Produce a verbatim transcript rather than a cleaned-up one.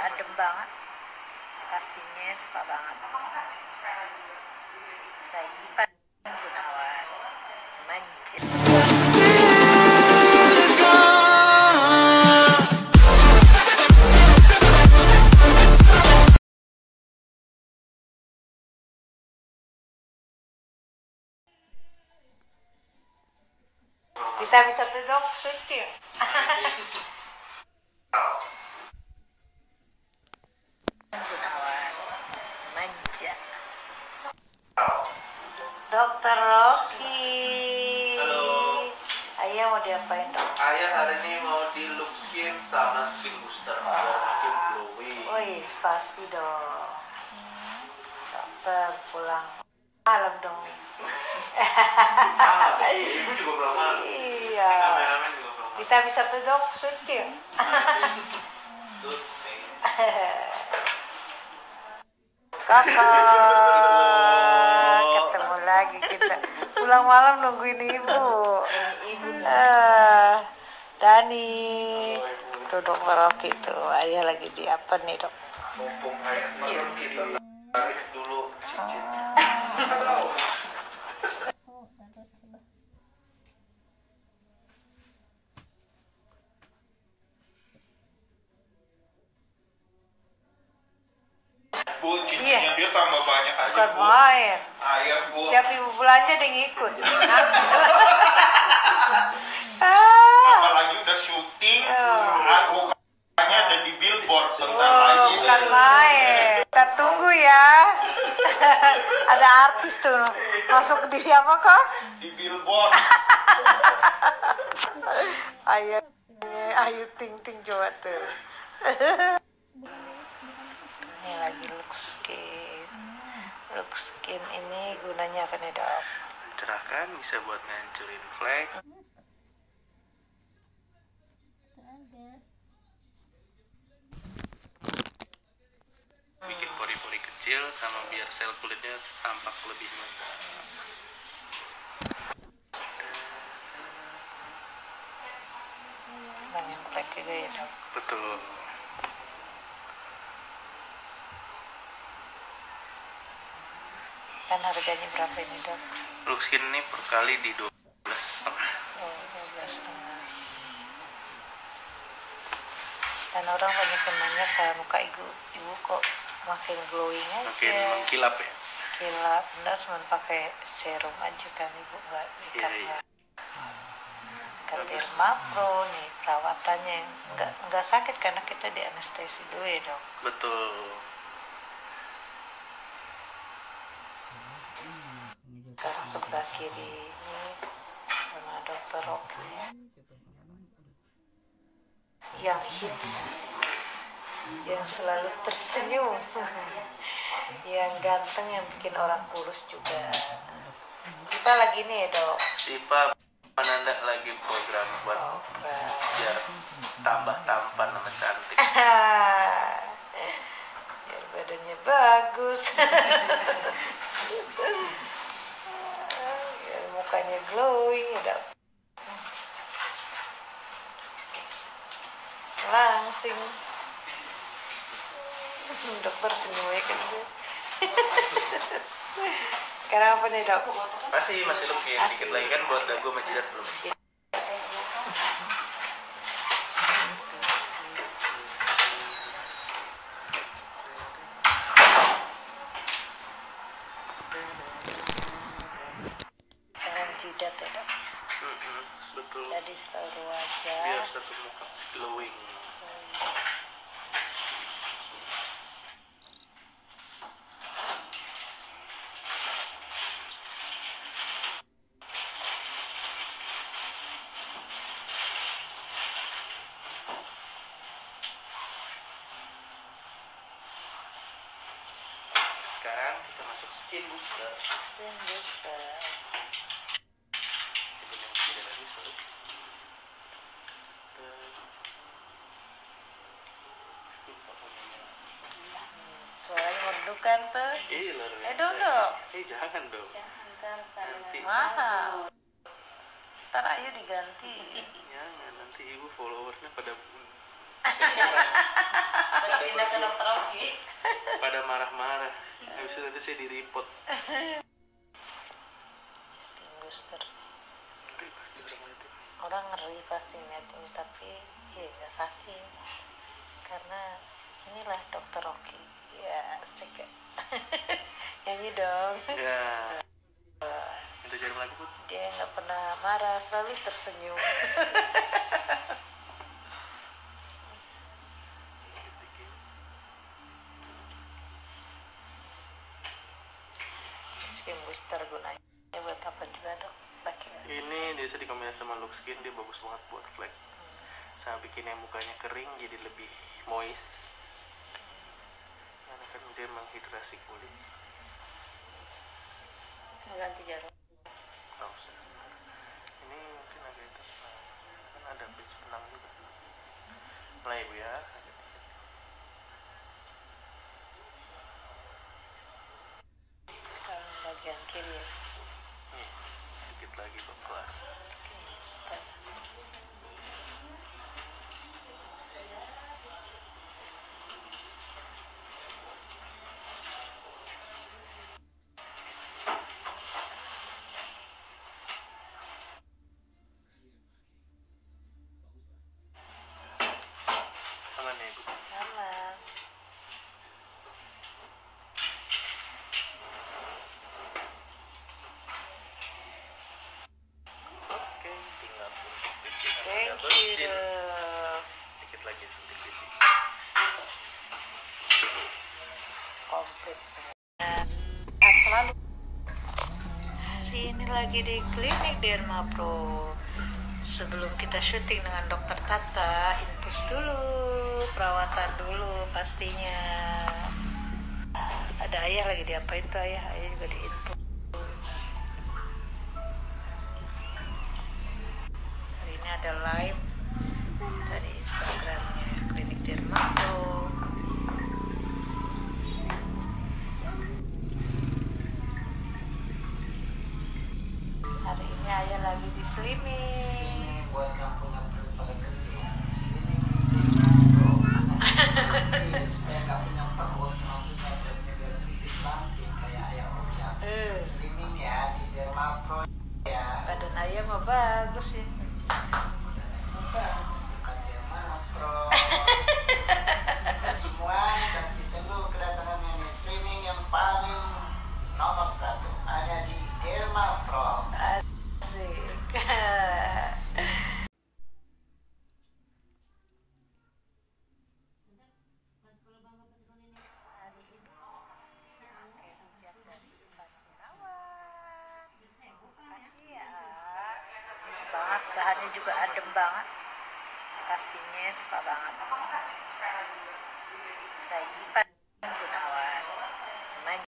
adem banget, pastinya suka banget. Kayak Ipan Gunawan manja. Kita bisa duduk syuting. Gunawan manja. Dokter Rocky. Halo. Ayah mau diapain dok? Ayah hari ini mau di look skin sama skin booster biar makin glowing. Wih, pasti dong. Dokter pulang malam dong. Ah, ibu juga belum malam. Iya. Kameramen juga belum malam. Kita bisa duduk syuting. Syuting. Kakak, ketemu lagi kita. Pulang malam nungguin ibu. Ah, Dani, tuh dokter Rocky tuh. Ayah lagi di apa nih dok? Mumpung ayah malam kita tarik dulu cincin. Bu, cincinnya Iya. dia tambah banyak aja Bukan bu. main. Ayah bu. Setiap ibu belanja dia ngikut. Ah, Apalagi udah syuting, Oh. mukanya ada di billboard bentar oh, lagi. bukan main. Kita tunggu ya. Ada artis tuh masuk di apa kok? Di billboard. Ayo, ayo ting ting coba tuh. Ini lagi look skin. Look skin ini gunanya apa nih dok? Cerahkan bisa buat ngancurin flek. Bikin pori-pori kecil sama biar sel kulitnya tampak lebih lembab. Ngilangin flek juga ya dok. Betul. Dan harganya berapa ini dok? Look skin ini per kali di dua belas setengah. Oh, dua belas setengah. Dan orang banyak yang nanya ke muka ibu, ibu kok makin glowing aja. Makin mengkilap ya. Kilap, enggak cuma pakai serum aja kan ibu, nggak ikat Iya, iya. ikat dermapro nih perawatannya nggak nggak sakit karena kita di anestesi dulu ya dok. Betul. Sekarang sebelah kiri ini sama dokter Rocky yang hits, yang selalu tersenyum, yang ganteng, yang bikin orang kurus juga. Sipa lagi nih ya dok. Sipa Mananda lagi program buat Oh, keren. biar tambah tampan sama cantik. Biar badannya bagus. Biar mukanya glowing ya dok. Langsing. Dokter senyumnya kan. Sekarang apa nih dok? Masih masih looking dikit lagi kan buat dagu sama jidat belum. Sekarang jidat ya dok. Mm-mm, betul. Jadi seluruh wajah. Biar satu muka glowing. Sekarang kita masuk skin booster. Skin booster. Kita yang kiri lagi, sorry. Suaranya merdu kan tuh. Eh, luar biasa. Eh dong dok. Eh, jangan dong. Nanti. Mahal. Ntar ayo diganti. Jangan, nanti ibu followersnya pada Pada pindah ke pada marah-marah. Habis itu nanti saya di report. Booster. Ngeri pasti orang itu. Orang ngeri pasti ngeliatnya, tapi ya nggak sakit karena inilah dokter Rocky. Ya asik ya. Nyanyi dong. Ya. Minta jarum lagi Put. Dia nggak pernah marah, selalu tersenyum. Skin booster gunanya buat apa juga dok? Laki. Ini dia dikombinasi sama look skin, dia bagus banget buat flek. Sama bikin yang mukanya kering jadi lebih moist. Karena kan dia menghidrasi kulit. Ganti jarum. Tahu sih. Ini mungkin agak itu. Kan ada bis penang juga. Mulai ibu ya. Sekarang bagian kiri ya. Nih, sedikit lagi kok kelar. Booster. Aman ya ibu. Aman. Oke, tinggal suntik titik atau Thank double you chin. dok. Dikit lagi suntik titik. Komplit semua. Sehat selalu. Hari ini lagi di klinik Derma Pro. Sebelum kita syuting dengan dokter Tata, infus dulu, perawatan dulu pastinya. Ada ayah lagi diapain tuh ayah? Ayah juga diinfus. Hari ini ada live dari Instagramnya klinik Derma Pro. Hari ini ayah lagi di slimming. Slimming buat yang punya perut pada gendut. Slimming di Derma Pro. Supaya nggak punya perut, maksudnya perutnya biar tipis lamping kayak ayah Ocha. Eh, Slimming ya di Derma Pro ya. badan ayah mah bagus ya. Bagus bukan Derma Pro. Kita semua dan kita dulu kedatangan ini slimming yang paling nomor satu ada di Derma Pro. Asik. Banget, bahannya juga adem banget, pastinya suka banget. Lagi